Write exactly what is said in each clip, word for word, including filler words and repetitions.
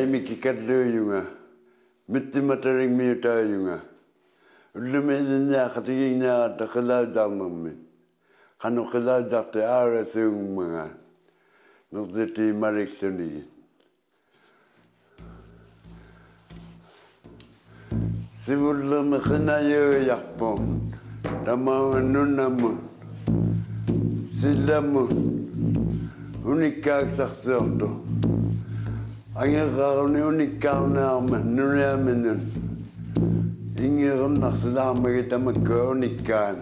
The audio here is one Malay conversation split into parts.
mi ki kaduyunga. Mitti mataring mi tayunga. Lumen ya khatinya ta khala jammi. Kanu khala jakte ara sung mga. Nuziti marik tuni. Sibulla khana yo yakpon. Tama nunamun. Silamun. Unikak saksorto. Angerauni unikarnaarma nunaamenun. Ingerum nakslaama kitama unikaan.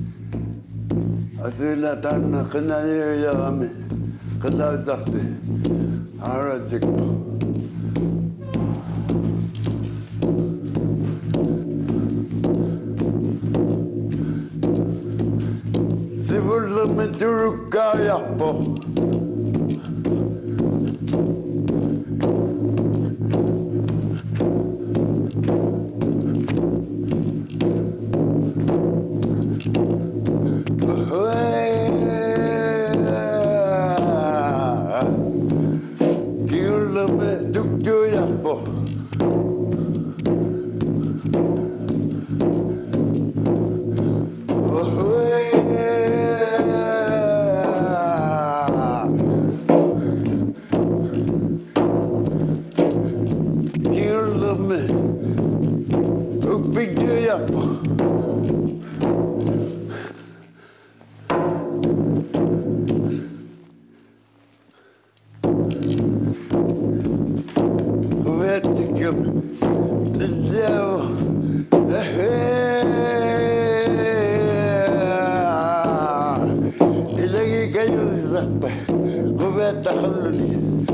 Asila tanna khanayo yarami. Khana jakte. Ara jikko. Sibulla meturuka yakpo. Ilagi kayo sa pa. Kubet takhaluni.